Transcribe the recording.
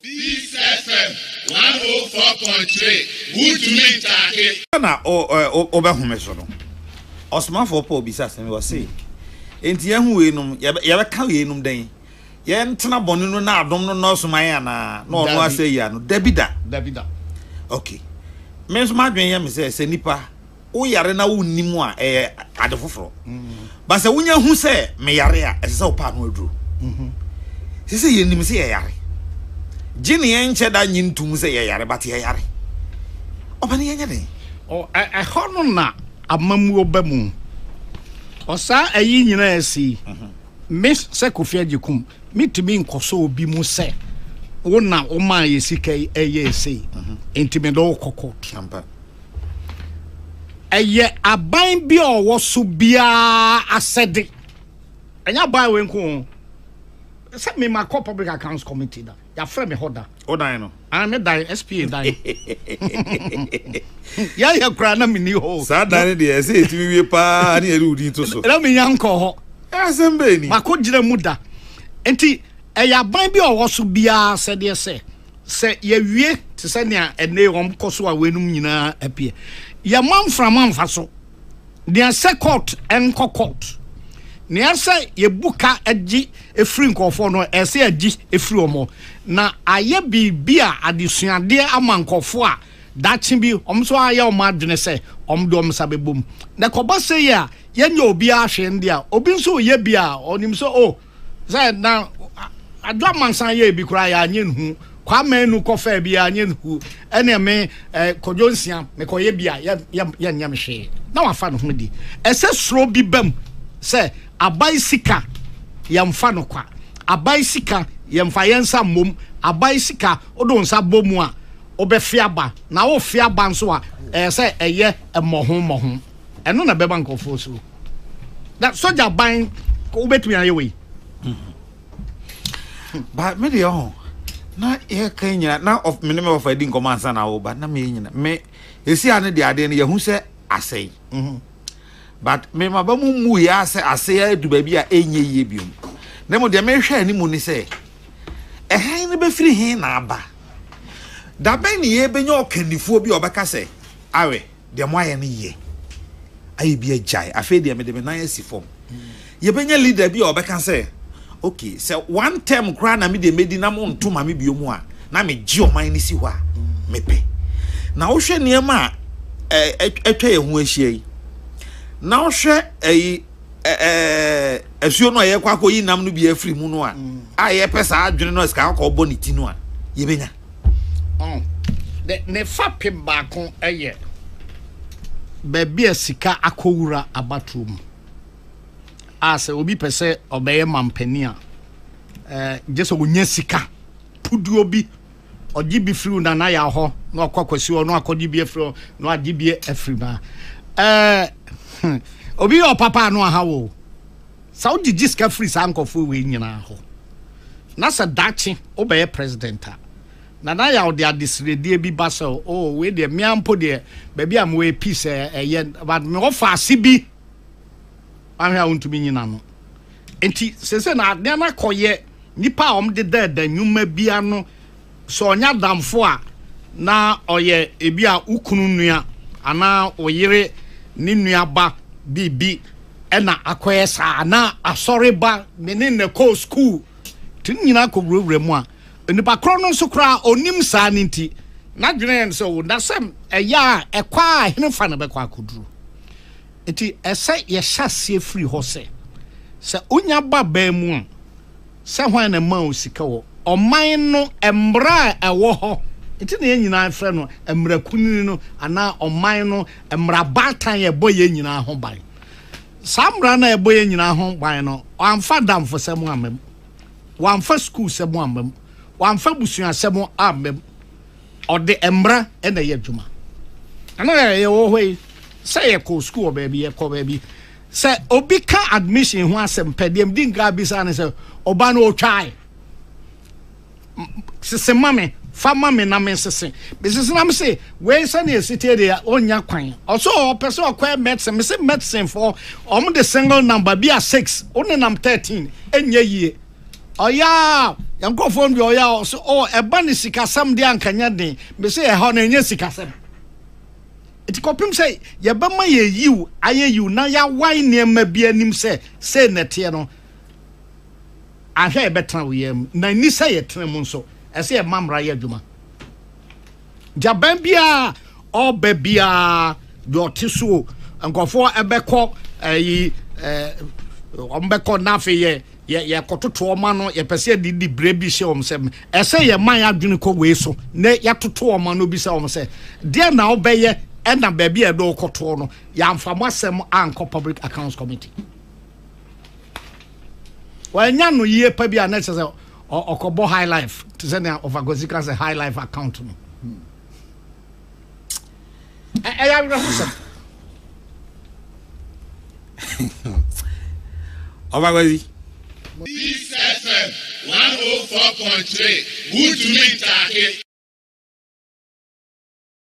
Peace FM 104.3. Good to meet you. Na obehume so no. Osman for Paul bisa se me wo say. Enti ehu we num ye be ka we num den. Ye ntena bonu no na adom no no so man ya na no no ase ya no. Dabida. Okay. Me so madwen ye me se nipa wo yare na wo nimu a ade foforo. Ba se wonya hu se me yare a ese se opa no aduro. Se ye nim se ye yare. Jini enche da nyintum se ye yare but ye yare. Opani ye nyade. Oh, I hono na amamu obamu. Osa ayi nyina esi. Miss Opanyin Agyekum, mitimi nkoso obi mu se. Wona wo ma ye sika eye ese. Ntimi do kokot. Ampa. Eye aban bi owo so bia asede. Enya ban we nko. Se me ma public accounts committee da. Ya frame me hoda. Odan no. Ana me dai SPA dai. Ya kra na me ni ho. Sa dan de se etimi wie pa na ye udi to so. Na me yanko ho. Asembe ni. Mako gire muda. Enti ya ban bi owo so bia se de se ye wie te se ne ene wom koso a wenum nyina apie. Ya manfra so. De se court enko court. Ne asa ye buka agi efri nkofo no ese agi efri omo na aye bibia adesuade ama nkofo a dachi bi omso aye o madwene se omdo omsabebom na koba se ya ye nya obi ahwe ndi a obi nso ye bia onim so o say na adwa mansan ye bi kura ya anye nhu kwa manu kofa bia anye nhu ene me kojonsia me koye bia ya nya me hwe na wafa no ho di ese soro bi bam se abai sika yamfa no kwa abai sika yamfa yensa mom abai sika odo nsa bomu a obefiaba na wo fiaba nso a se eye emoho eno na beba nkofo so that soja ban ko betumi aye we ba me de ho na ye kan nyina na of minimum of adin komansa na wo ba na me nyina me esi ane de ade ne ye hu se asei but me mabamu mu ya se ase ya du ba bi a enye yie biom na mo de me hwa ani mu ni se han ne be firi hin na aba da ben ne ye benye okanifo bi obeka se awe de mo aye ne ye ayi bi ajai afi de me de me na yesi form ye benye leader bi obeka se okay se one term kra na me de medi na mo ntoma me biomu a na me gi oman ni si ho a me pe na wo hwe ne ma etwa ye ho ahia yi na ohwe asuo no ye kwa koyi nam no bi afri mu no a ye pesa adwene no ska ko bo ni ti no a ye benya ne fapim baako eye baabi asika akowura abatrum ase obi pese obeye mampani a jeso wonya sika puduo bi ogi bi firi na ya ho na okwakwasi no akodi bi afri no agi bi afri ba obi o papa no aha wo saudi jiska free sankofo we nyina ho na sa dachi obeye president na ya odi adisrede bi basa o we de miampo de baby am we peace but me ofa asibi ahia untumi nyina no enti sese na ade na koye nipa om de da nyuma bia no so onya damfo a na oye ebi a ukunu nua ana oyire ni nuaba bibi ena akoye sa na asori ba mene ne ko school tin nyina ko wurewure mu a nipa kro no so kra onim sa ninti na dwene so da sem eya ekwa henfa na bekwa akoduru enti ese ye hyase free ho se onya ba ba mu se hwan na ma osika wo oman no embra ewo ho enti na nyina afre no emra kunini no ana oman no emra batan ye boye nyina ho ban samra na ye boye nyina ho ban no amfa damfo semu amem wamfa school semu amem wamfa busua semu amem ode emra ena ye dwuma ana ye wo hoi say ye ko school baby ye ko baby say obi ka admission ho asem pedem din ga bisa ne say oba no otwai sese mame fama me na me sese business na me say we say na city dey onya kwan also person akwa medicine me say medicine for the single number be a 6 only number 13 enye yie Oya, yanko phone bi oya so oh eba ne sikasam de ankanya den. Me say e ho na enye sikasam. Iti kopim say ye ba ma ye yiw aye yiw na ya wan niema bi anim say nete no. Ahwe e betra wo yam na ni say ye tena mu nso. E say e mamra ye adwuma. Jaban bia oba bia do tiso nkofo ebekọ yi ombekọ na fe ye kototo oma no ye pese di brebi hye om se ese ye man adwene ko we so ne ya toto oma no bi se om se de na obeye e na ba bia do koto no ya mfamo asem anko public accounts committee wanya no ye pa bia na se okobo high life to say na of agozika say high life account no I rehearsal. Obagozi. This FM 104.3. Good to meet Taki.